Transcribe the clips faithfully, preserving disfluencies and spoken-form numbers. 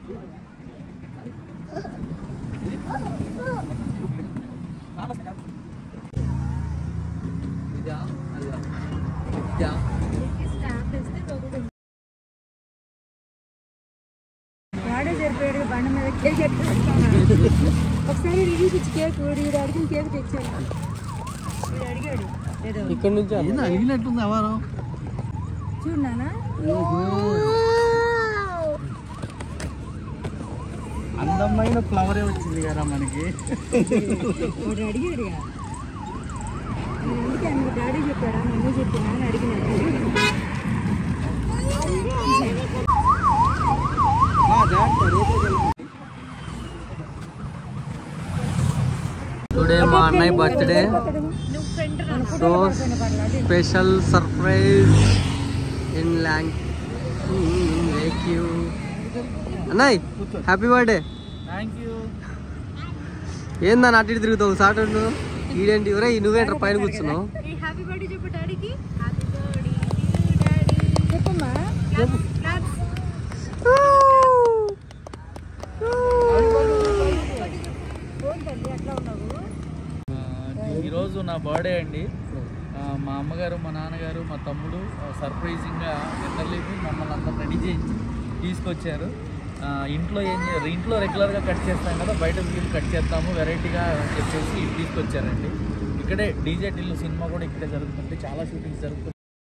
వాడే సరిపోయాడు బండ మీద కేక్ ఒకసారి రివ్యూ ఇచ్చి కేక్ వీడు అడిగిన కేక్ తెచ్చాడు. వీడు అడిగాడు ఇక్కడ నుంచి అడిగినట్టుంది ఎవరు చూడనా అందమైన ఫ్లవరే వచ్చింది కదా మనకి. వాడు అడిగాడు అందుకే మీ డాడీ చెప్పాడా మమ్మీ చెప్పినా అని అడిగినాడు. టుడే మా అన్నయ్య బర్త్డే, సో స్పెషల్ సర్ప్రైజ్ ఇన్ ల్యాంక్ యూ అన్నయ్య. Happy birthday. ఏందని అటు ఇటు తిరుగుతావు సాటు ఈడేంటి ఎవరే నువ్వేంటారు పైన కూర్చున్నావు. ఈరోజు నా బర్త్డే అండి. మా అమ్మగారు మా నాన్నగారు మా తమ్ముడు సర్ప్రైజింగ్గా నిద్రలేపి మమ్మల్ని అంతా రెడీ చేసి తీసుకొచ్చారు. ఇంట్లో ఏం చేయరు, ఇంట్లో రెగ్యులర్గా కట్ చేస్తాం కదా, బయట వీళ్ళు కట్ చేస్తాము వెరైటీగా చెప్పేసి తీసుకొచ్చారండి. ఇక్కడే డీజే టిల్లు సినిమా కూడా ఇక్కడే జరుగుతుంది, చాలా షూటింగ్స్ జరుగుతుంది.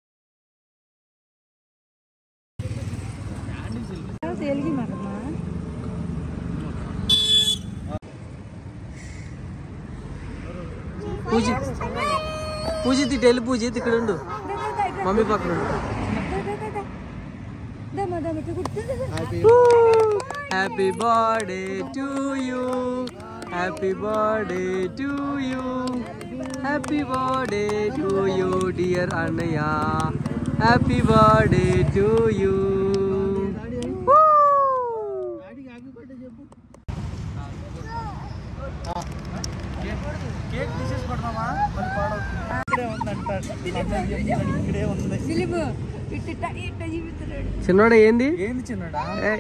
పూజ పూజిత్ ఇటు వెళ్ళి పూజిత్ ఇక్కడ ఉండు, మమ్మీ పక్కన ఉండు. Happy birthday to you, happy birthday to you, happy birthday to you dear అన్నయ్య, happy birthday to you. Cake తీసేసుకుంటున్నామా మరి పాడవుతుంది. ఇక్కడే ఉందంటాడు, ఇక్కడే ఉంది. చిన్నోడా ఏంది ఏంది చిన్నడా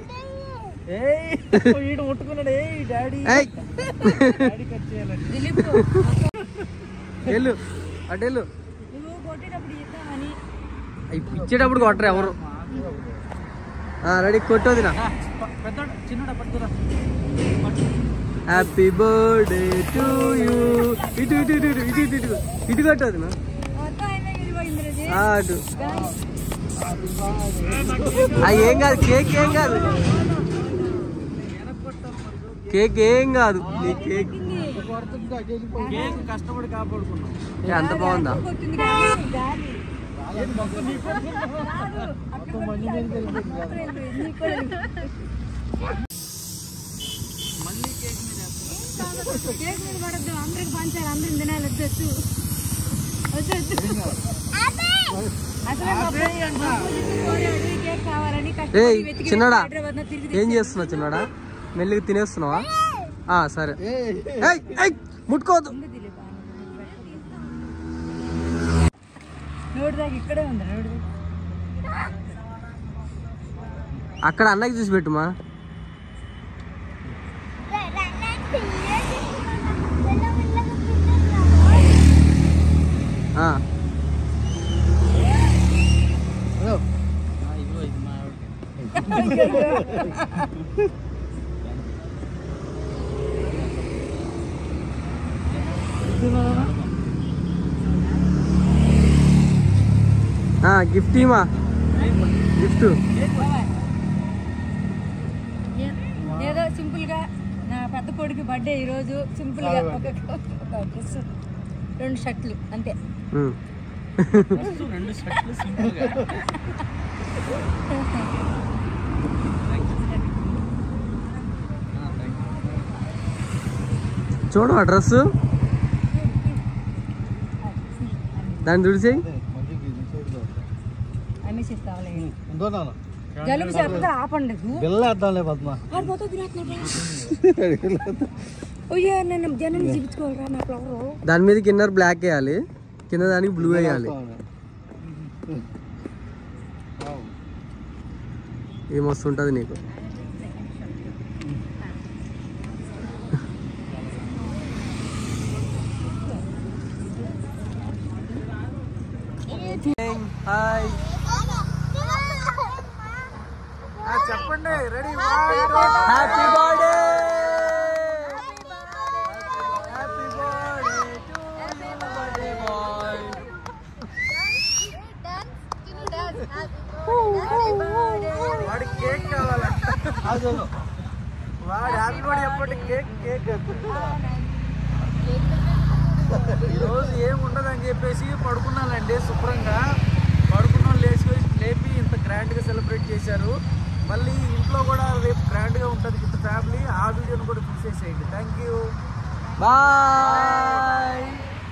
వీడు ముట్టుకున్నాడు. ఏ డాడీ డాడీ కట్ చేయాలండి. వెళ్ళు అటు వెళ్ళు, ఇచ్చేటప్పుడు కొట్టరు ఎవరు. రెడీ కొట్టోదినా. పెద్ద చిన్నడా పట్టుకురా. Happy birthday to you. ఇటు ఇటు ఇటు ఇటు ఇటు ఇటు ఇటు కొట్టోదినా అటు. ఏం కాదు, కేక్ ఏం కాదు, కేక్ ఏం కాదు. నీ కేక్ కష్టపడి కాపాడుకున్నాం. అంత బాగుందా. మళ్ళీ కేక్ మీద కేక్ మీద పడద్దు, అందరికి పంచాలి, అందరికి తినాలి. వద్దొచ్చు వద్దొచ్చు చిన్నడా ఏం చేస్తున్నావు చిన్నడా, మెల్లిగా తినేస్తున్నావా. సరే ముట్టుకోవద్దు. అక్కడ అన్నకి చూసి పెట్టుమా. గిఫ్ట్ ఇమా, గిఫ్ట్ ఏదో సింపుల్ గా. నా పెద్ద కొడుకు బర్త్డే ఈరోజు, సింపుల్ గా ఒక డ్రెస్, రెండు షర్ట్లు అంతే. రెండు షర్ట్లు సింపుల్ గా. చూడు ఆ డ్రెస్, దాన్ని తుడిచేయి. జలుబు చేస్తా ఆపండి. జనం చూపించుకోవాలరా నా ఫ్లవర్. దాని మీద కింద బ్లాక్ వేయాలి, కింద దానికి బ్లూ వేయాలి. ఏమొస్తుంటది నీకు. హాయ్ చెప్పండి. Ready? Happy birthday. Happy birthday to birthday boy. వాడి కేక్ కావాలంట. వాడు హ్యాపీ బర్త్డే చెప్పండి. కేక్ కేక్ ఈరోజు ఏముండదని చెప్పేసి పడుకున్నానండి శుభ్రంగా. పడుకున్నాను లేచి లేపి ఇంత గ్రాండ్గా సెలబ్రేట్ చేశారు. మళ్ళీ ఇంట్లో కూడా రేపు గ్రాండ్గా ఉంటుంది విత్ ఫ్యామిలీ. ఆ వీడియోని కూడా ఫిక్స్ చేసేయండి. Thank you, bye.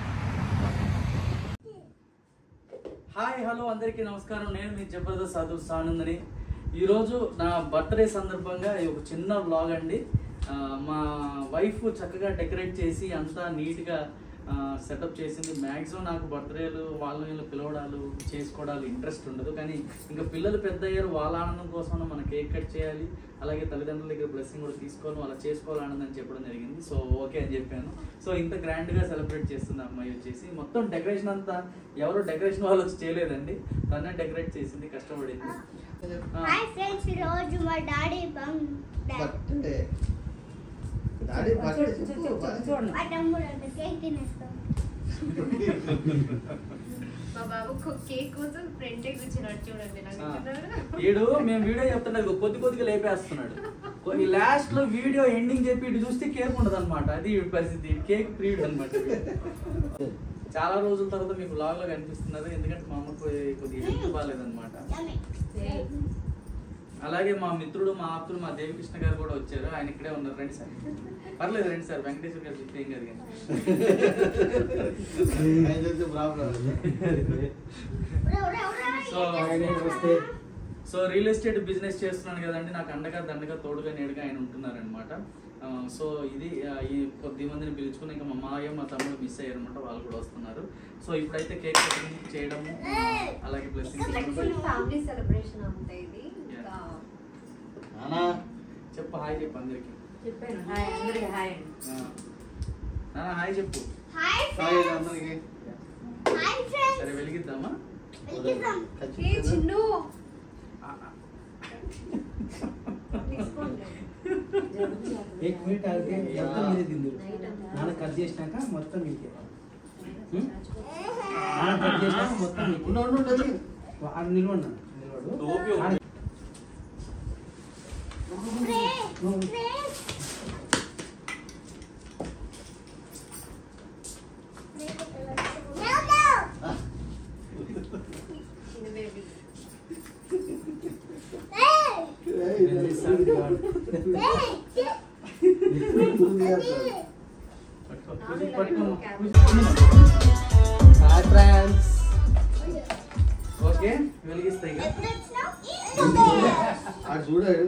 Hi hello అందరికీ నమస్కారం. నేను మీ జబర్దస్త్ సాధు సానందని. ఈరోజు నా బర్త్డే సందర్భంగా ఒక చిన్న వ్లాగ్ అండి. మా వైఫ్ చక్కగా డెకరేట్ చేసి అంతా నీట్గా సెటప్ చేసింది. మ్యాక్సిమం నాకు బర్త్డేలు వాళ్ళ వీళ్ళు పిలవడాలు చేసుకోవడాలు ఇంట్రెస్ట్ ఉండదు. కానీ ఇంకా పిల్లలు పెద్ద అయ్యారు, వాళ్ళ ఆనందం కోసం మనం కేక్ కట్ చేయాలి, అలాగే తల్లిదండ్రుల దగ్గర బ్లెస్సింగ్ కూడా తీసుకోవాలి, వాళ్ళ చేసుకోవాలి ఆనందం అని చెప్పడం జరిగింది. సో ఓకే అని చెప్పాను. సో ఇంత గ్రాండ్గా సెలబ్రేట్ చేస్తుంది అమ్మాయి వచ్చేసి. మొత్తం డెకరేషన్ అంతా ఎవరు డెకరేషన్ వాళ్ళు వచ్చి చేయలేదండి, తనే డెకరేట్ చేసింది, కష్టపడింది. హాయ్ ఫ్రెండ్స్, ఈ రోజు మా డాడీ బర్త్డే. డాడీ బర్త్డే చూడండి. ఆ తమ్ముడు అంటే కేక్ తినేస్తాం. మా బాబు కేక్ కోసం ఫ్రంట్ కూర్చున్నాడు చూడండి. వీడు మేము వీడియో చెప్తున్నాడు కొద్ది కొద్దిగా లేపేస్తున్నాడు. కొన్ని లాస్ట్ లో వీడియో ఎండింగ్ చెప్పి ఇటు చూస్తే కేక్ ఉండదు అనమాట. అది పరిస్థితి. కేక్ ప్రీడ్ అనమాట. చాలా రోజుల తర్వాత మీకు బ్లాగ్ లో కనిపిస్తున్నారు, ఎందుకంటే మా అమ్మకు కొద్దిగా హెల్త్ బాగాలేదన్నమాట. అలాగే మా మిత్రుడు మా ఆప్తుడు మా దేవికృష్ణ గారు కూడా వచ్చారు. ఆయన ఇక్కడే ఉన్నారు. రండి సార్. పర్లేదు రండి సార్. వెంకటేశ్వర గారు చెప్తే ఏం కాదు కానీ. So so real estate business చేస్తున్నాను కదండి, నాకు అండగా దండగా తోడుగా నేడుగా ఆయన ఉంటున్నారనమాట. సో ఇది ఈ కొద్ది మందిని పిలుచుకుని ఇంకా మా మాయ మా తమ్ముడు మిస్ అయ్యారు అనమాట. వాళ్ళు కూడా వస్తున్నారు. సో ఇప్పుడైతే కేక్ కటింగ్ చేయడము, అలాగే బ్లెస్సింగ్ ఫ్యామిలీ సెలబ్రేషన్ అంతే. ఇది చెప్పు హాయ్ చెప్పు అందరికి. చెప్పాను హాయ్ అందరికి హాయ్. నాన్న హాయ్ చెప్పు. హాయ్ అందరికి. ఫ్రెండ్స్. సరే వెలిగిద్దామా? ఏ చిన్ను एक मिनिट आगे మొత్తం మీరే తిందురు. నాన్న కట్ చేసినాక మొత్తం మీకే. నాన్న కట్ చేసినాక మొత్తం మీకే. ఉండు ఉండు ఉండు. ఆ నిలవన్నా. నిలవడు. ఓకే. Hi friends. ఓకే వెలిగిస్తాయి చూడాడు.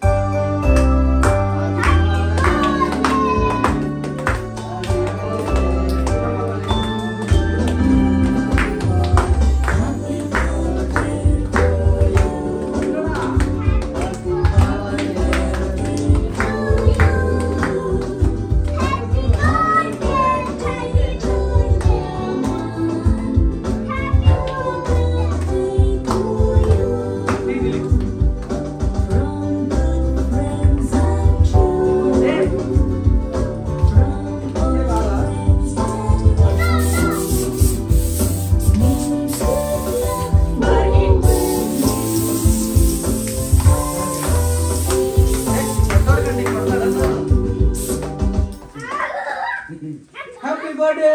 Happy birthday.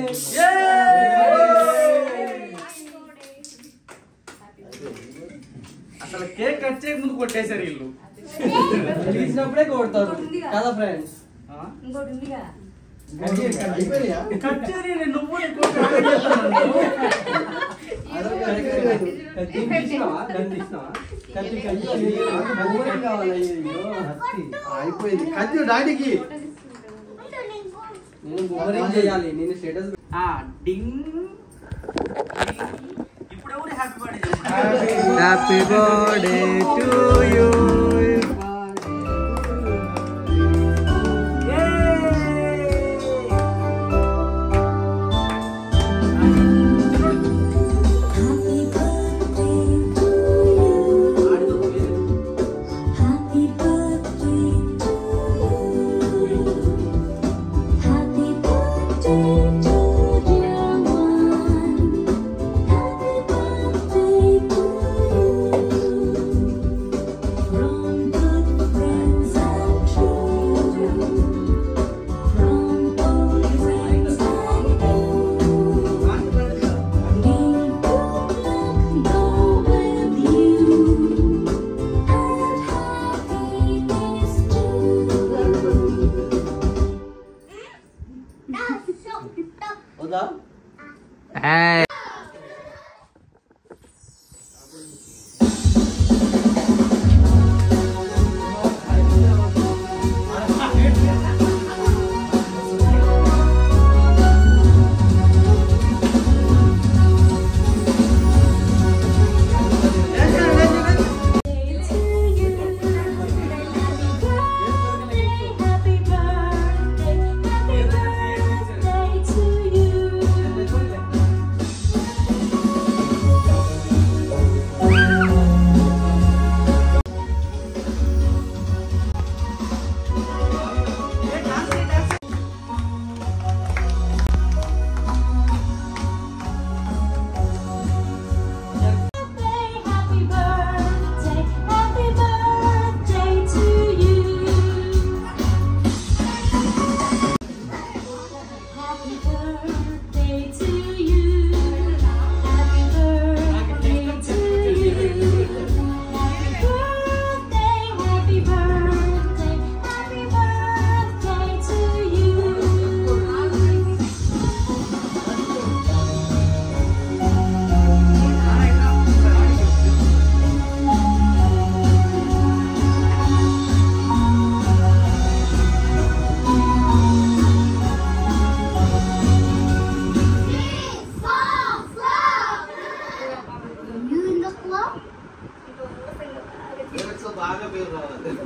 అసలు కేక్ కట్ చేయక ముందు కొట్టేశారు వీళ్ళు. తీసినప్పుడే కొడతారు కదా ఫ్రెండ్స్. ఇంకోటి ఉందిగా. కట్ చేయని నువ్వు అయిపోయింది. కత్తి డాడీకి నేను బొమ్మరింగ్ చేయాలి. నేను స్టేటస్ డింగ్. ఇప్పుడు ఎవరు happy birthday? Happy birthday to you. Happy birthday.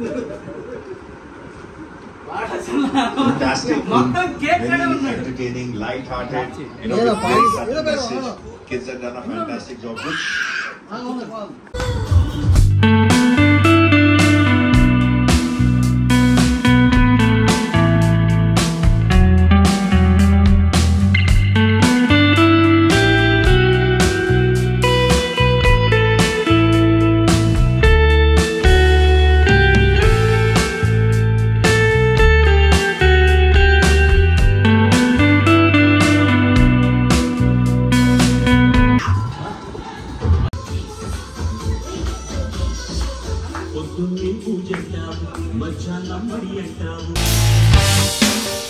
Fantastic, very entertaining, light-hearted. You know, with very subtle message. Kids have done a fantastic job. పొద్దున్నే పూజంటావు మధ్యాహ్నం మడి అంటావు